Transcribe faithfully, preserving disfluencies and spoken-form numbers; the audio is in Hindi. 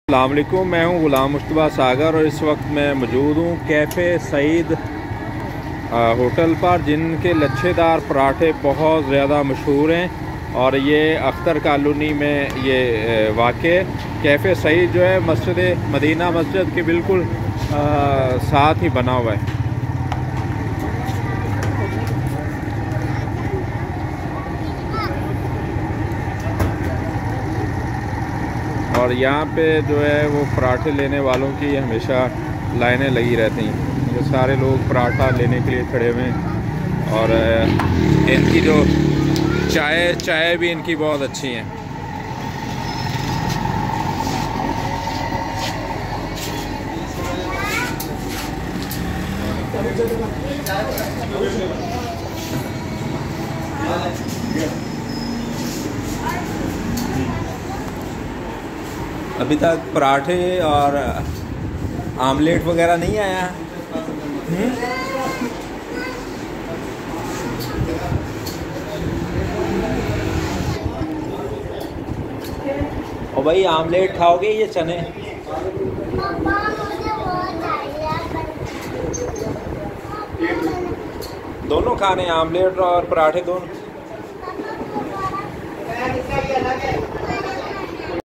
अस्सलाम वालेकुम, मैं हूं गुलाम मुस्तफ़ा सागर और इस वक्त मैं मौजूद हूं कैफ़े सईद होटल पर, जिनके लच्छेदार पराठे बहुत ज़्यादा मशहूर हैं और ये अख्तर कॉलोनी में ये वाक़े कैफ़े सईद जो है मस्जिद मदीना मस्जिद के बिल्कुल साथ ही बना हुआ है। और यहाँ पे जो है वो पराठे लेने वालों की हमेशा लाइनें लगी रहती हैं। ये सारे लोग पराठा लेने के लिए खड़े हुए हैं और इनकी जो चाय चाय भी इनकी बहुत अच्छी है। अभी तक पराठे और आमलेट वगैरह नहीं आया। और भाई आमलेट खाओगे ये चने? दोनों खाने, आमलेट और पराठे दोनों?